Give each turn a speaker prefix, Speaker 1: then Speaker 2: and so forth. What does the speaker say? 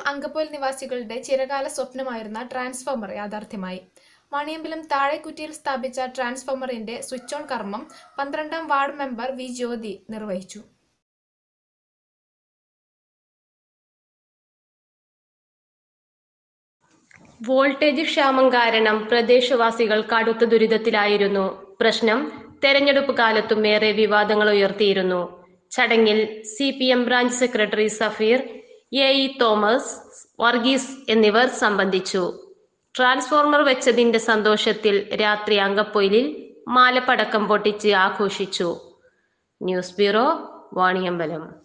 Speaker 1: അങ്കപ്പൊയിൽ നിവാസികളുടെ ചിരകാല സ്വപ്നമായിരുന്ന ട്രാൻസ്ഫോമർ യാഥാർത്ഥ്യമായി. വാണിയമ്പലം താഴെക്കുറ്റിയിൽ സ്ഥാപിച്ച ട്രാൻസ്ഫോമറിന്റെ സ്വിച്ച് ഓൺ കർമ്മം 12ാം വാർഡ് മെമ്പർ വി ജ്യോതി നിർവഹിച്ചു.
Speaker 2: വോൾട്ടേജ് ക്ഷാമം കാരണം പ്രദേശവാസികൾ കടുത്ത ദുരിതത്തിലായിരുന്നു. പ്രശ്നം തെരഞ്ഞെടുപ്പ് കാലത്തും ഏറെ വിവാദങ്ങൾ ഉയർത്തിയിരുന്നു. ചടങ്ങിൽ CPM branch secretary Safeer, AE Thomas, Varghese എന്നിവർ സംബന്ധിച്ചു. ട്രാൻസ്ഫോർമർ വെച്ചതിന്റെ സന്തോഷത്തിൽ രാത്രി അങ്കപ്പൊയിലിൽ മാലപ്പടക്കം പൊട്ടിച്ച് ആഘോഷിച്ചു. News bureau, Vaniyambalam.